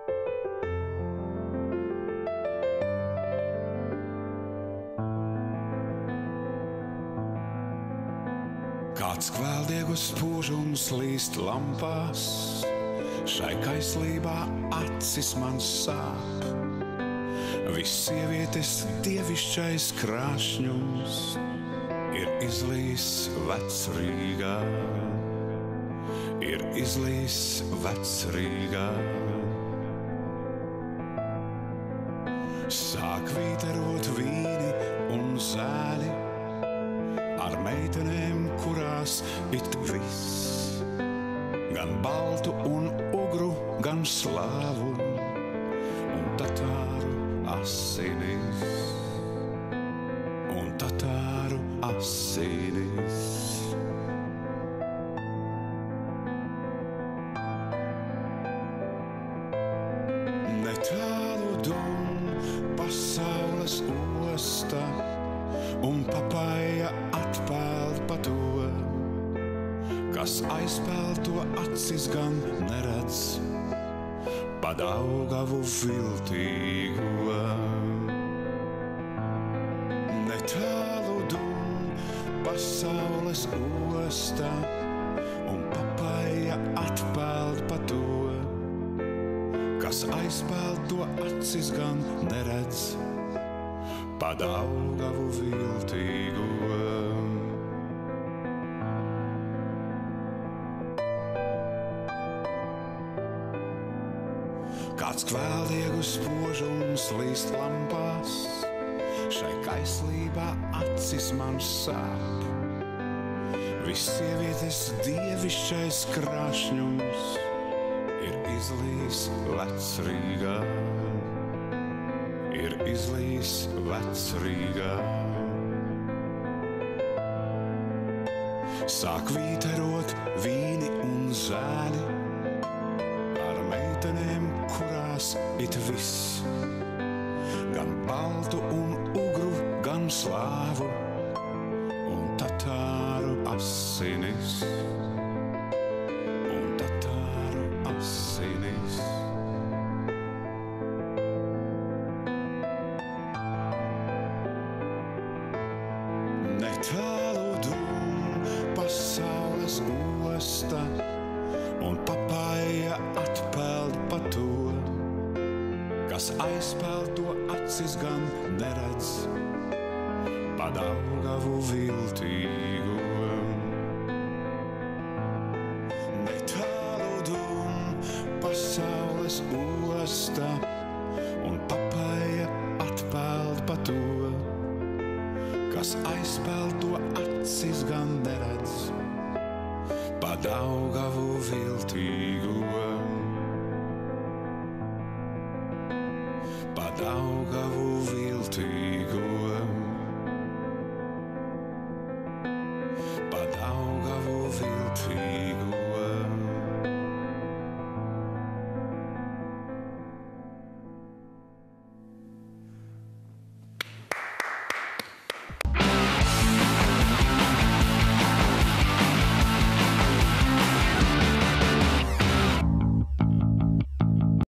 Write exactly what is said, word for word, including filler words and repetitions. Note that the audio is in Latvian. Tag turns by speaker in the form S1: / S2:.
S1: Kāds kvēldiegus spožums līst lampās, šai kaislībā acis man sāp. Viss sievietes dievišķais krāšņums ir izlīs Vecrīgā, ir izlīs Vecrīgā. Sāk vīterot vīni un zēli, ar meitenēm, kurās it viss, gan baltu un ugru, gan slāvu un tatāru asinis, un tatāru asinis. Netālu dum pasaules osta, un papaja atpeld pa to, kas aizpeld to acis gan neredz, pa Daugavu viltīgo. Netālu dum pasaules osta, un papaja atpeld pa to, kas aizpeld to acis gan neredz, pa Daugavu viltīgo. Kāds kvēldiegus spožums līst lampās, šai kaislībā acis man sāp. Viss sievietes dievišķais krāšņums ir izlīs Vecrīgā, ir izlīs Vecrīgā. Sāk vīterot vīni un zēni, ar meitenēm, kurās it viss, gan baltu un ugru, gan slāvu un tatāru asinis, un tatāru asinis. Netālu dum pasaules osta, un papaja atpeld pa to, kas aizpeld to acis gan neredz, pa Daugavu viltīgo. Netālu dum pasaules osta, un papaja atpeld pa to, kas aizpeld to acis gan neredz, pa Daugavu viltīgo, pa Daugavu viltīgo.